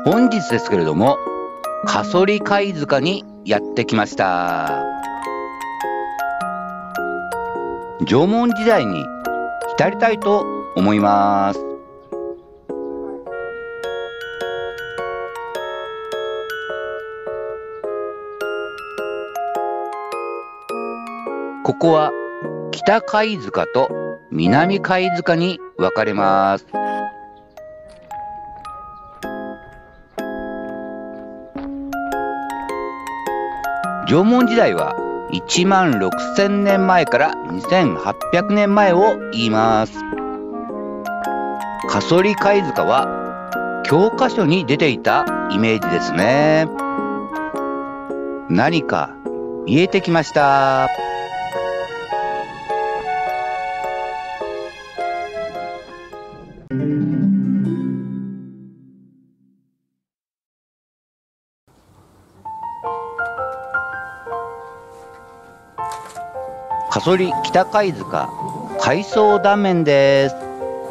本日ですけれども、加曽利貝塚にやってきました。縄文時代に浸りたいと思います。ここは北貝塚と南貝塚に分かれます。縄文時代は1万6000年前から2800年前を言います。加曽利貝塚は教科書に出ていたイメージですね。何か見えてきました。加曽利北貝塚海藻断面です。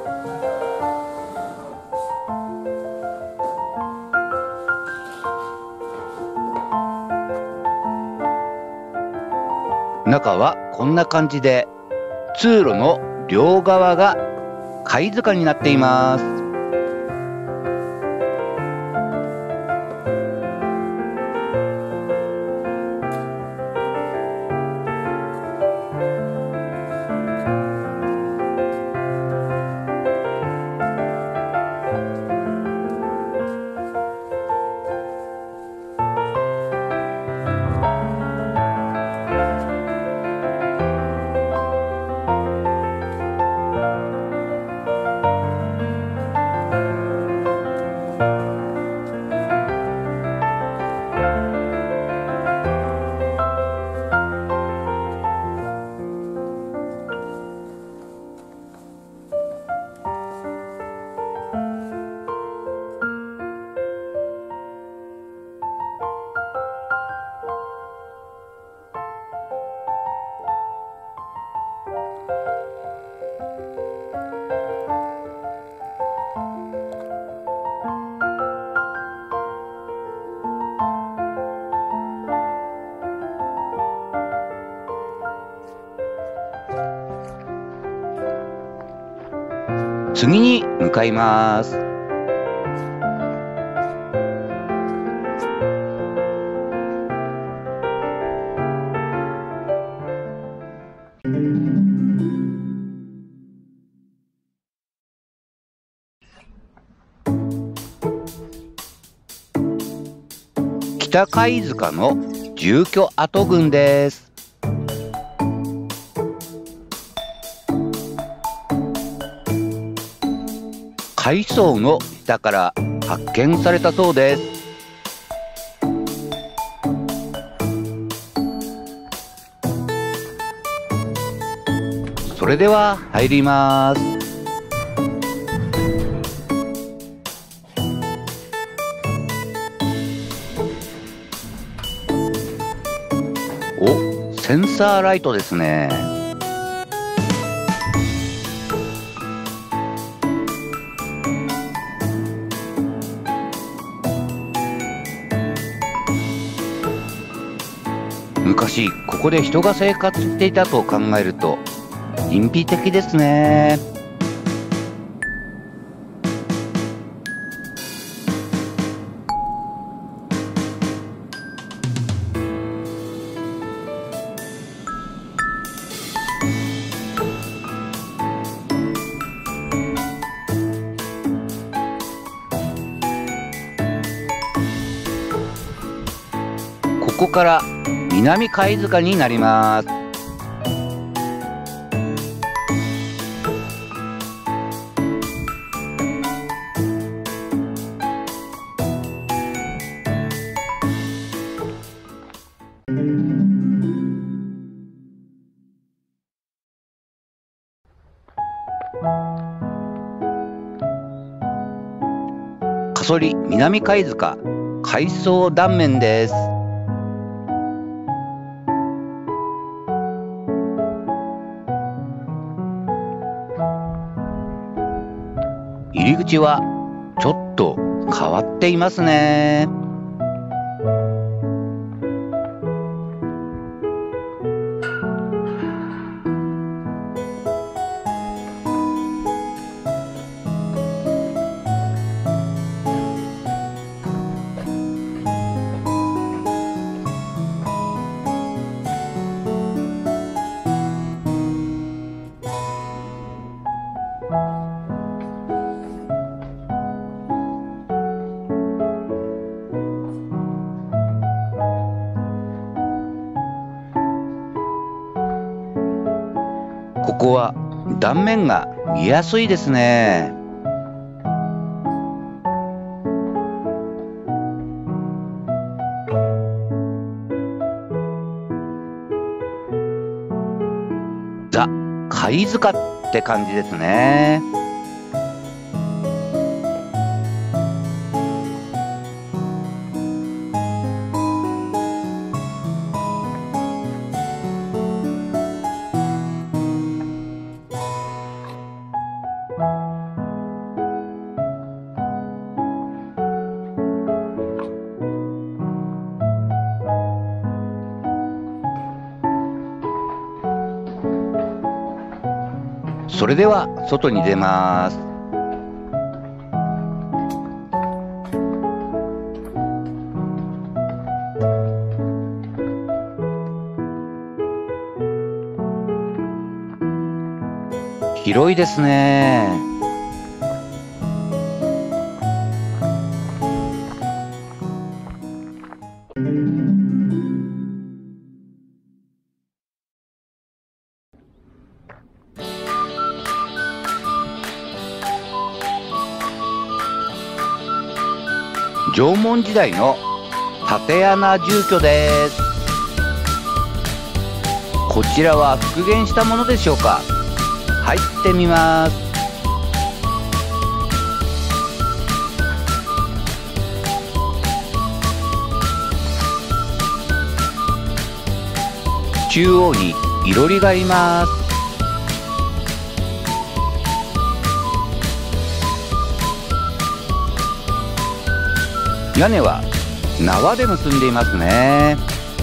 中はこんな感じで、通路の両側が貝塚になっています。次に向かいます。北貝塚の住居跡群です。海藻の下から発見されたそうです。それでは入ります。お、センサーライトですね。昔ここで人が生活していたと考えると神秘的ですね。ここから南貝塚になります。加曽利南貝塚海藻断面です。入り口はちょっと変わっていますね。ここは断面が見やすいですね。ザ・貝塚って感じですね。それでは外に出ます。広いですね。縄文時代の竪穴住居です。こちらは復元したものでしょうか。入ってみます。中央にいろりがあります。屋根は縄で結んでいますね。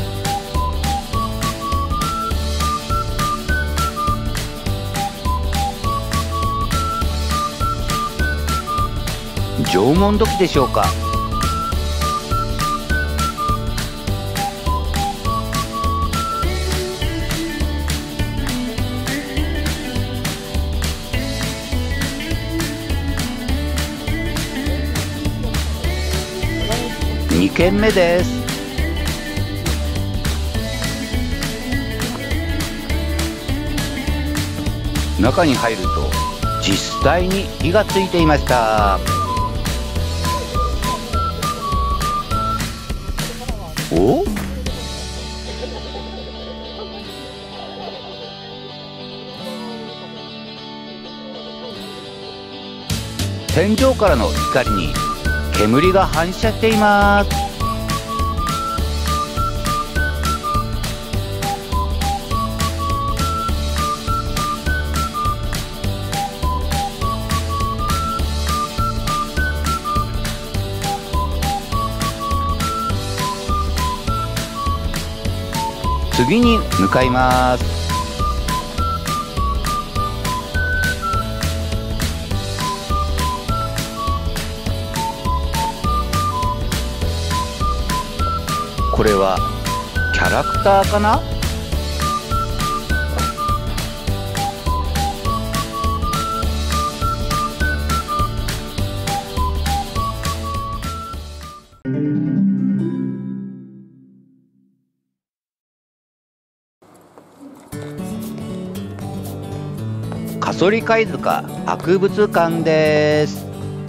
縄文土器でしょうか。2軒目です。中に入ると実際に火がついていました。お？天井からの光に煙が反射しています。次に向かいます。これはキャラクターかな？加曽利貝塚博物館です。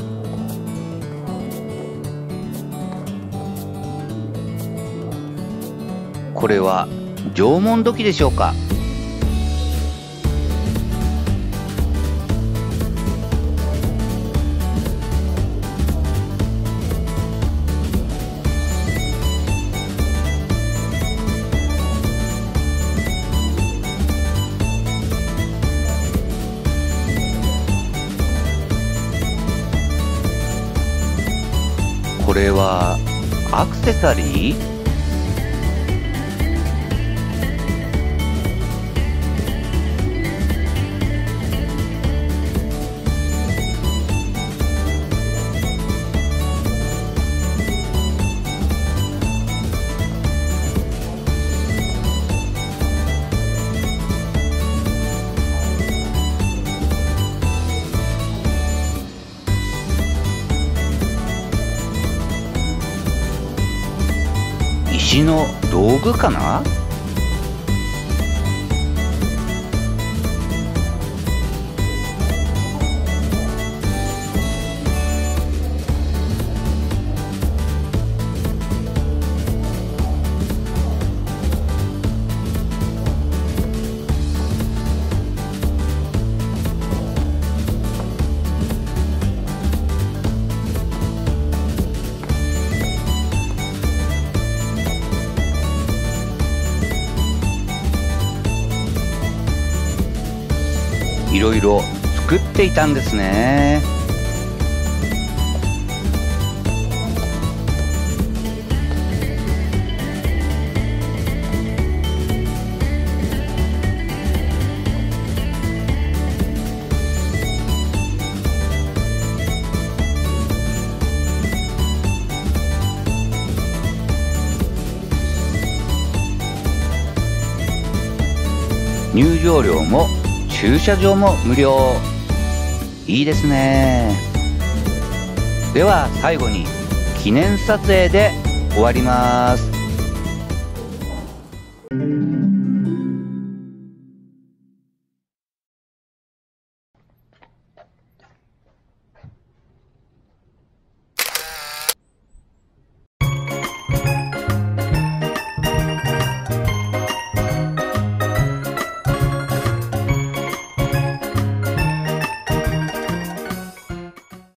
これは縄文土器でしょうか。 これはアクセサリー？石の道具かな？いろいろ作っていたんですね。入場料も駐車場も無料。いいですね。では最後に記念撮影で終わります。